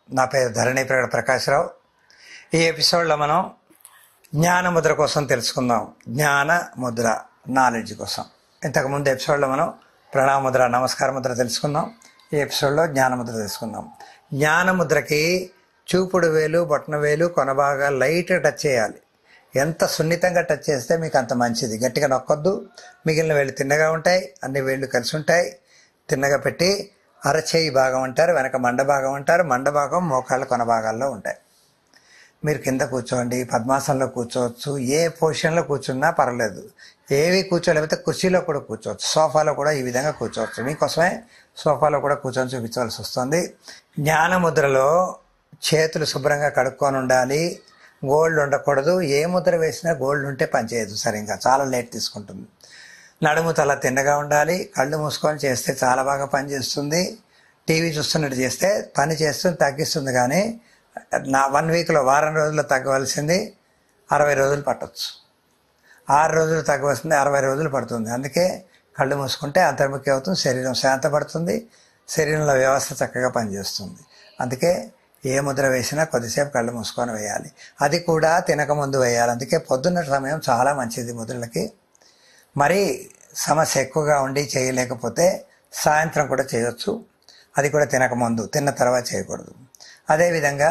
నా పేరు ధరణి ప్రకాశ్రావు. ఈ ఎపిసోడ్లో మనం జ్ఞానముద్ర కోసం తెలుసుకుందాం. జ్ఞాన ముద్ర, నాలెడ్జ్ కోసం. ఇంతకుముందు ఎపిసోడ్లో మనం ప్రణామముద్ర, నమస్కార ముద్ర తెలుసుకుందాం. ఈ ఎపిసోడ్లో జ్ఞానముద్ర తెలుసుకుందాం. జ్ఞానముద్రకి చూపుడు వేలు, బొట్టన వేలు, కొనబాగా లైట్గా టచ్ చేయాలి. ఎంత సున్నితంగా టచ్ చేస్తే మీకు అంత మంచిది. గట్టిగా నొక్కొద్దు. మిగిలిన వేళ్ళు తిన్నగా ఉంటాయి, అన్ని వేళ్ళు కలిసి ఉంటాయి. తిన్నగా పెట్టి అరచేయి భాగం అంటారు, వెనక మండ భాగం అంటారు. మండ భాగం మోకాళ్ళ కొన భాగాల్లో ఉంటాయి. మీరు కింద కూర్చోండి, పద్మాసనంలో కూర్చోవచ్చు, ఏ పొజిషన్లో కూర్చున్నా పర్వాలేదు. ఏవి కూర్చోలేకపోతే కుర్చీలో కూడా కూర్చోవచ్చు, సోఫాలో కూడా ఈ విధంగా కూర్చోవచ్చు. మీకోసమే సోఫాలో కూడా కూర్చొని చూపించవలసి వస్తుంది. జ్ఞానముద్రలో చేతులు శుభ్రంగా కడుక్కొని ఉండాలి. గోల్డ్ ఉండకూడదు. ఏ ముద్ర వేసినా గోల్డ్ ఉంటే పనిచేయదు సరిగ్గా, చాలా లేట్ తీసుకుంటుంది. నడుము తల తిన్నగా ఉండాలి. కళ్ళు మూసుకొని చేస్తే చాలా బాగా పనిచేస్తుంది. టీవీ చూస్తున్నట్టు చేస్తే పని చేస్తుంది, తగ్గిస్తుంది. కానీ 1 వీక్లో, వారం రోజుల్లో తగ్గవలసింది 60 రోజులు పట్టవచ్చు. 6 రోజులు తగ్గవలసింది 60 రోజులు పడుతుంది. అందుకే కళ్ళు మూసుకుంటే అంతర్ముఖి అవుతుంది, శరీరం శాంతపడుతుంది, శరీరంలో వ్యవస్థ చక్కగా పనిచేస్తుంది. అందుకే ఏ ముద్ర వేసినా కొద్దిసేపు కళ్ళు మూసుకొని వేయాలి. అది కూడా తినకముందు వేయాలి. అందుకే పొద్దున్న సమయం చాలా మంచిది ముద్రలకి. మరీ సమస్య ఎక్కువగా ఉండి చేయలేకపోతే సాయంత్రం కూడా చేయొచ్చు. అది కూడా తినకముందు, తిన్న తర్వాత చేయకూడదు. అదేవిధంగా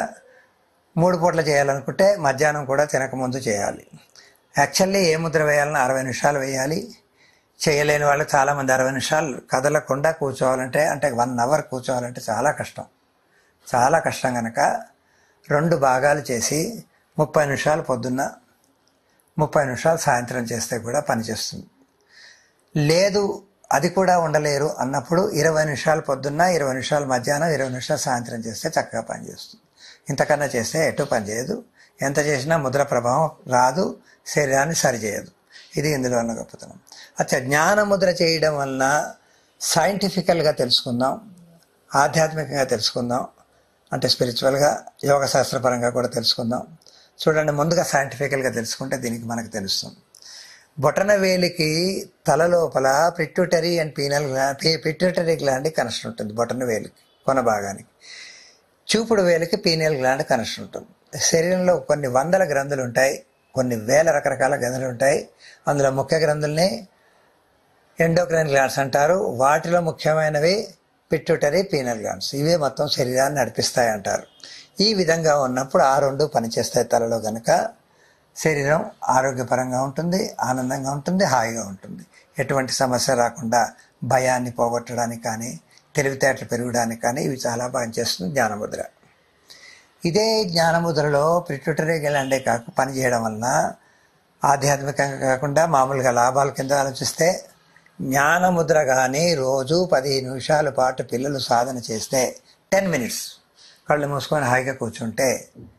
3 పూటలు చేయాలనుకుంటే మధ్యాహ్నం కూడా తినకముందు చేయాలి. యాక్చువల్లీ ఏ ముద్ర వేయాలన్నా 60 నిమిషాలు వేయాలి. చేయలేని వాళ్ళు చాలామంది 60 నిమిషాలు కదలకుండా కూర్చోవాలంటే, అంటే 1 అవర్ కూర్చోవాలంటే చాలా కష్టం. చాలా కష్టం కనుక 2 భాగాలు చేసి 30 నిమిషాలు పొద్దున్న, 30 నిమిషాలు సాయంత్రం చేస్తే కూడా పనిచేస్తుంది. లేదు అది కూడా ఉండలేరు అన్నప్పుడు 20 నిమిషాలు పొద్దున్న, 20 నిమిషాలు మధ్యాహ్నం, 20 నిమిషాలు సాయంత్రం చేస్తే చక్కగా పనిచేస్తుంది. ఇంతకన్నా చేస్తే ఎటు పనిచేయదు. ఎంత చేసినా ముద్ర ప్రభావం రాదు, శరీరాన్ని సరిచేయదు. ఇది ఇందులో ఉన్న గొప్పతనం. అచ్చా, జ్ఞానముద్ర చేయడం వలన సైంటిఫికల్గా తెలుసుకుందాం, ఆధ్యాత్మికంగా తెలుసుకుందాం, అంటే స్పిరిచువల్గా, యోగ శాస్త్రపరంగా కూడా తెలుసుకుందాం. చూడండి, ముందుగా సైంటిఫికల్గా తెలుసుకుంటే దీనికి మనకు తెలుస్తుంది. బొటన వేలికి తల లోపల pituitary and pituitary gland connection ఉంటుంది. బొటన వేలికి కొన భాగానికి. చూపుడు వేలికి పీనియల్ గ్లాండ్ కనెక్షన్ ఉంటుంది. శరీరంలో కొన్ని వందల గ్రంథులు ఉంటాయి, కొన్ని వేల రకరకాల గ్రంథులు ఉంటాయి. అందులో ముఖ్య గ్రంథుల్ని ఎండోక్రైన్ గ్లాండ్స్ అంటారు. వాటిలో ముఖ్యమైనవి పిట్యూటరీ, పీనియల్ గ్లాండ్స్. ఇవే మొత్తం శరీరాన్ని నడిపిస్తాయి అంటారు. ఈ విధంగా ఉన్నప్పుడు ఆ 2 పనిచేస్తాయి తలలో. కనుక శరీరం ఆరోగ్యపరంగా ఉంటుంది, ఆనందంగా ఉంటుంది, హాయిగా ఉంటుంది. ఎటువంటి సమస్య రాకుండా భయాన్ని పోగొట్టడానికి కానీ, తెలివితేటలు పెరగడానికి కానీ ఇవి చాలా పనిచేస్తుంది జ్ఞానముద్ర. ఇదే జ్ఞానముద్రలో పిట్యూటరీ గ్లాండే పనిచేయడం వలన ఆధ్యాత్మికంగా కాకుండా మామూలుగా లాభాల కింద ఆలోచిస్తే, జ్ఞానముద్ర కానీ రోజు 15 నిమిషాల పాటు పిల్లలు సాధన చేస్తే, 10 మినిట్స్ కళ్ళు మూసుకొని హాయిగా కూర్చుంటే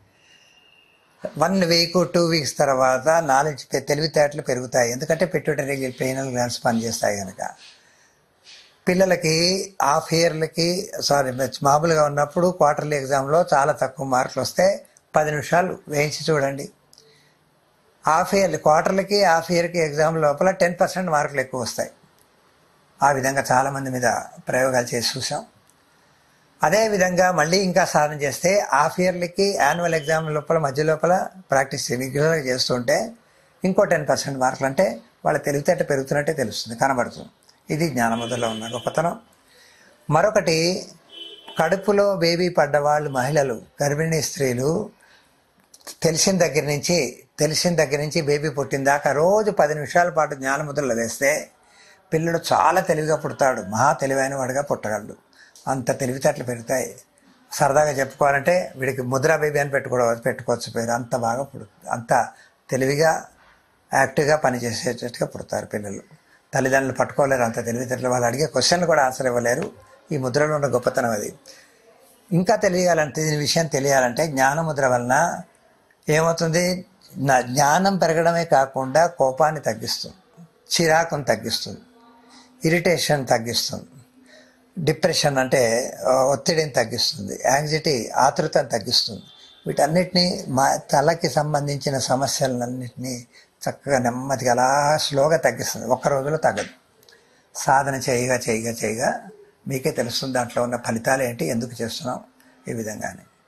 1 వీక్ 2 వీక్స్ తర్వాత నాలెడ్జ్, తెలివితేటలు పెరుగుతాయి. ఎందుకంటే పిట్యూటరీ పీనియల్ గ్లాండ్స్ పనిచేస్తాయి కనుక. పిల్లలకి హాఫ్ ఇయర్లకి మామూలుగా ఉన్నప్పుడు క్వార్టర్లీ ఎగ్జామ్లో చాలా తక్కువ మార్కులు వస్తే 10 నిమిషాలు వేయించి చూడండి. హాఫ్ ఇయర్లీ, క్వార్టర్లకి హాఫ్ ఇయర్కి ఎగ్జామ్ లోపల 10% మార్కులు ఎక్కువ వస్తాయి. ఆ విధంగా చాలామంది మీద ప్రయోగాలు చేసి చూసాం. అదేవిధంగా మళ్ళీ ఇంకా సాధన చేస్తే హాఫ్ ఇయర్లీకి యాన్యువల్ ఎగ్జామ్ మధ్య లోపల ప్రాక్టీస్ రెగ్యులర్గా చేస్తుంటే ఇంకో 10% మార్కులు, అంటే వాళ్ళ తెలివితేట పెరుగుతున్నట్టే తెలుస్తుంది, కనబడుతుంది. ఇది జ్ఞానముద్రలో ఉన్న గొప్పతనం. మరొకటి, కడుపులో బేబీ పడ్డవాళ్ళు, మహిళలు, గర్భిణీ స్త్రీలు తెలిసిన దగ్గర నుంచి బేబీ పుట్టిన దాకా రోజు 10 నిమిషాల పాటు జ్ఞానముద్రలు వేస్తే పిల్లడు చాలా తెలివిగా పుడతాడు, మహా తెలివైన వాడిగా పుట్టగలడు. అంత తెలివితేటలు పెరుగుతాయి. సరదాగా చెప్పుకోవాలంటే వీడికి ముద్రా బేబీ అని పెట్టుకోవచ్చు పేరు. అంత బాగా అంత తెలివిగా, యాక్టివ్గా పనిచేసేటట్టుగా పుడతారు పిల్లలు. తల్లిదండ్రులు పట్టుకోలేరు అంత తెలివితేటలు. వాళ్ళు అడిగే క్వశ్చన్లు కూడా ఆన్సర్ ఇవ్వలేరు. ఈ ముద్రలో ఉన్న గొప్పతనం అది. ఇంకా తెలియాలంటే, ఈ విషయం తెలియాలంటే జ్ఞానముద్ర వలన ఏమవుతుంది, జ్ఞానం పెరగడమే కాకుండా కోపాన్ని తగ్గిస్తుంది, చిరాకును తగ్గిస్తుంది, ఇరిటేషన్ తగ్గిస్తుంది, డిప్రెషన్ అంటే ఒత్తిడిని తగ్గిస్తుంది, యాంగ్జైటీ ఆతృతను తగ్గిస్తుంది. వీటన్నిటినీ తలకి సంబంధించిన సమస్యలన్నింటినీ చక్కగా నెమ్మదిగా అలా స్లోగా తగ్గిస్తుంది. 1 రోజులో తగ్గదు. సాధన చేయగా మీకే తెలుస్తుంది దాంట్లో ఉన్న ఫలితాలు ఏంటి, ఎందుకు చేస్తున్నాం, ఈ విధంగానే.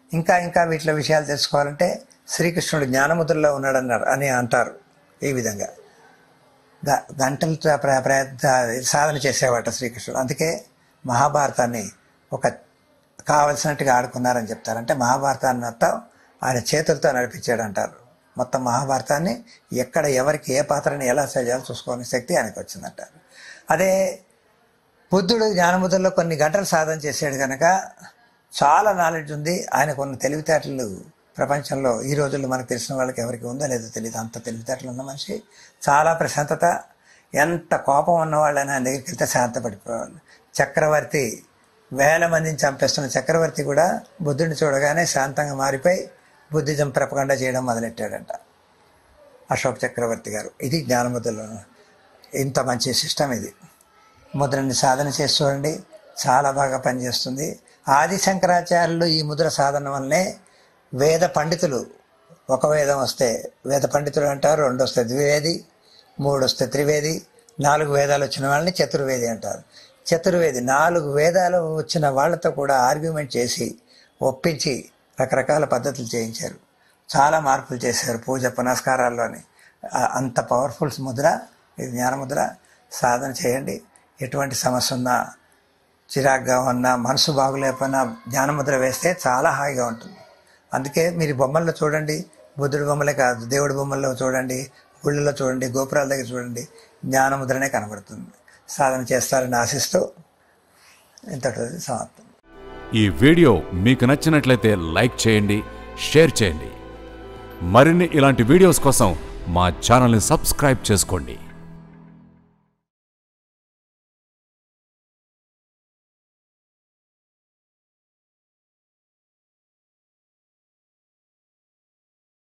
ఇంకా ఇంకా వీటిలో విషయాలు తెలుసుకోవాలంటే శ్రీకృష్ణుడు జ్ఞానముద్రలో ఉన్నాడన్నారు అని అంటారు. ఈ విధంగా గంటలతో సాధన చేసేవాట శ్రీకృష్ణుడు. అందుకే మహాభారతాన్ని ఒక కావలసినట్టుగా ఆడుకున్నారని చెప్తారు. అంటే మహాభారతాన్ని మొత్తం ఆయన చేతులతో నడిపించాడు అంటారు. మొత్తం మహాభారతాన్ని ఎక్కడ ఎవరికి ఏ పాత్రని ఎలా చేయాలో చూసుకోని శక్తి ఆయనకు వచ్చిందంటారు. అదే బుద్ధుడు జ్ఞానముద్రలో కొన్ని గంటలు సాధన చేశాడు కనుక చాలా నాలెడ్జ్ ఉంది. ఆయనకు ఉన్న తెలివితేటలు ప్రపంచంలో ఈ రోజుల్లో మనకు తెలిసిన వాళ్ళకి ఎవరికి ఉందో లేదో తెలియదు. అంత తెలివితేటలు ఉన్న మనిషి, చాలా ప్రశాంతత. ఎంత కోపం ఉన్నవాళ్ళైనా ఆయన దగ్గరికి వెళ్తే శాంతపడిపోవాలి. చక్రవర్తి, వేల మందిని చంపేస్తున్న చక్రవర్తి కూడా బుద్ధుడిని చూడగానే శాంతంగా మారిపోయి బుద్ధిజం ప్రపగండ చేయడం మొదలెట్టాడంట అశోక్ చక్రవర్తి గారు. ఇది జ్ఞానముద్రలో ఇంత మంచి సిస్టమ్. ఇది ముద్రని సాధన చేసి చూడండి, చాలా బాగా పనిచేస్తుంది. ఆది శంకరాచార్యులు ఈ ముద్ర సాధన వల్లనే వేద పండితులు, ఒక వేదం వస్తే వేద పండితులు అంటారు, 2 వస్తే ద్వివేది, 3 వస్తే త్రివేది, 4 వేదాలు వచ్చిన వాళ్ళని చతుర్వేది అంటారు. చతుర్వేది 4 వేదాలు వచ్చిన వాళ్ళతో కూడా ఆర్గ్యుమెంట్ చేసి ఒప్పించి రకరకాల పద్ధతులు చేయించారు. చాలా మార్పులు చేశారు పూజ పునస్కారాల్లోని. అంత పవర్ఫుల్ ముద్ర ఇది జ్ఞానముద్ర. సాధన చేయండి. ఎటువంటి సమస్య ఉన్నా, చిరాగ్గా ఉన్నా, మనసు బాగులేకపోయినా జ్ఞానముద్ర వేస్తే చాలా హాయిగా ఉంటుంది. అందుకే మీరు బొమ్మల్లో చూడండి, బుద్ధుడి బొమ్మలే కాదు, దేవుడి బొమ్మల్లో చూడండి, గుళ్ళలో చూడండి, గోపురాల దగ్గర చూడండి, జ్ఞానముద్రనే కనబడుతుంది. సాధన చేస్తారని ఆశిస్తూ ఇంతటితో సమాప్తం. ఈ వీడియో మీకు నచ్చినట్లయితే లైక్ చేయండి, షేర్ చేయండి. మరిన్ని ఇలాంటి వీడియోస్ కోసం మా ఛానల్ని సబ్స్క్రైబ్ చేసుకోండి.